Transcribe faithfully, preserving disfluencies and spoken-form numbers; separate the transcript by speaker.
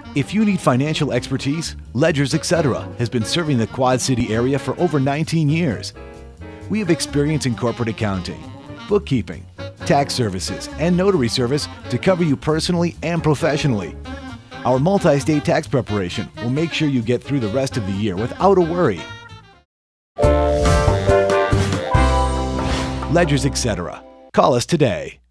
Speaker 1: If you need financial expertise, Ledgers, et cetera has been serving the Quad City area for over nineteen years. We have experience in corporate accounting, bookkeeping, tax services, and notary service to cover you personally and professionally. Our multi-state tax preparation will make sure you get through the rest of the year without a worry. Ledgers, et cetera. Call us today.